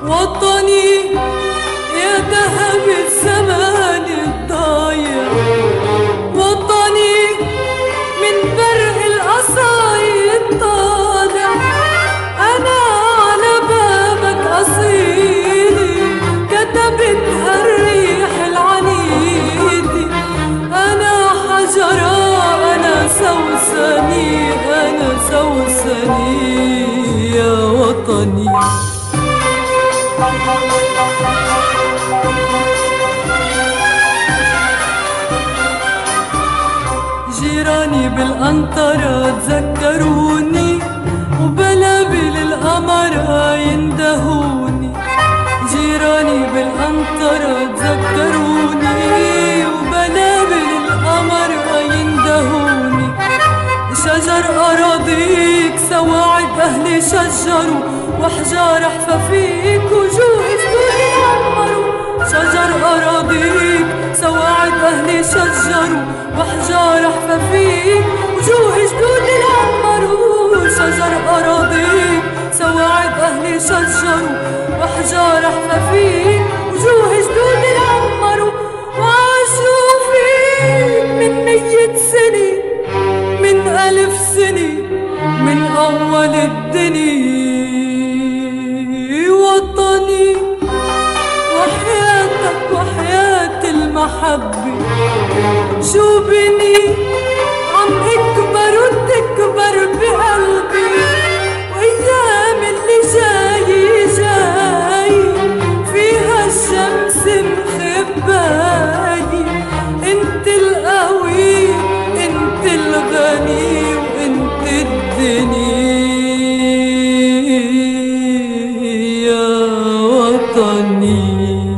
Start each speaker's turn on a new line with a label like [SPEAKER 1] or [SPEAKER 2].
[SPEAKER 1] وطني يا ذهب الزمان الضايع، وطني من برق القصايد طالع، أنا على بابك قصيدي كتبتها الريح العنيدي، أنا حجرة أنا سوسني أنا سوسني يا وطني. جيراني بالقنطرة تذكروني، وبلابل القمرة يندهوني، جيراني بالقنطرة تذكروني، وبلابل القمرة يندهوني، شجر أراضيك سواعد أهلي شجروا، وأحجار حفافيك وجوه جدود يعمروا، شجر أراضيك سواعد أهلي شجروا، وأحجار حفافيك وجوه جدود يعمروا، شجر أراضيك سواعد أهلي شجروا، وأحجار حفافيك وجوه جدود يعمروا، وعاشوا فيك من 100 سنة من 1000 سنة من أول الدنيا. وطني وحياتك وحياة المحبة، شو بني عم اكبر وتكبر بقلبي، وايام اللي جاي جاي فيها الشمس مخباي، انت القوي انت الغني وانت الدنيا يا وطني.